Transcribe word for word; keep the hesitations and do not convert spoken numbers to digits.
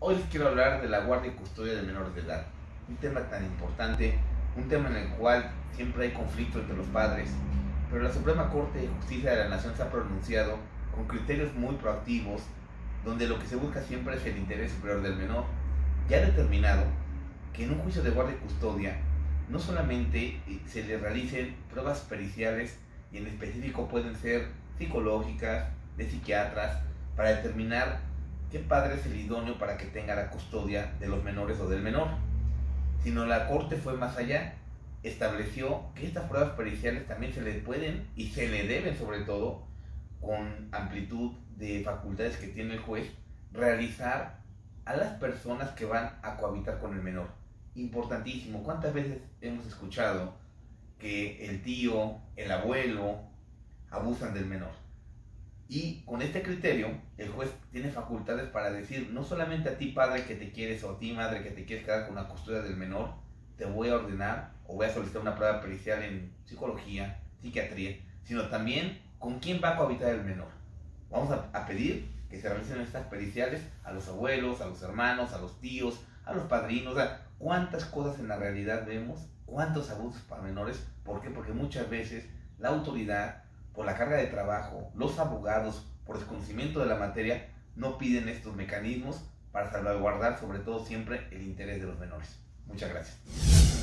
Hoy les quiero hablar de la guardia y custodia de menores de edad, un tema tan importante, un tema en el cual siempre hay conflicto entre los padres, pero la Suprema Corte de Justicia de la Nación se ha pronunciado con criterios muy proactivos, donde lo que se busca siempre es el interés superior del menor. Ya ha determinado que en un juicio de guardia y custodia no solamente se le realicen pruebas periciales, y en específico pueden ser psicológicas, de psiquiatras, para determinar qué padre es el idóneo para que tenga la custodia de los menores o del menor, sino la Corte fue más allá, estableció que estas pruebas periciales también se le pueden y se le deben, sobre todo con amplitud de facultades que tiene el juez, realizar a las personas que van a cohabitar con el menor. Importantísimo, ¿cuántas veces hemos escuchado que el tío, el abuelo abusan del menor? Y con este criterio, el juez tiene facultades para decir, no solamente a ti padre que te quieres o a ti madre que te quieres quedar con la custodia del menor, te voy a ordenar o voy a solicitar una prueba pericial en psicología, psiquiatría, sino también con quién va a cohabitar el menor. Vamos a, a pedir que se realicen estas periciales a los abuelos, a los hermanos, a los tíos, a los padrinos. O sea, cuántas cosas en la realidad vemos, cuántos abusos para menores. ¿Por qué? Porque muchas veces la autoridad, por la carga de trabajo, los abogados, por desconocimiento de la materia, no piden estos mecanismos para salvaguardar sobre todo siempre el interés de los menores. Muchas gracias.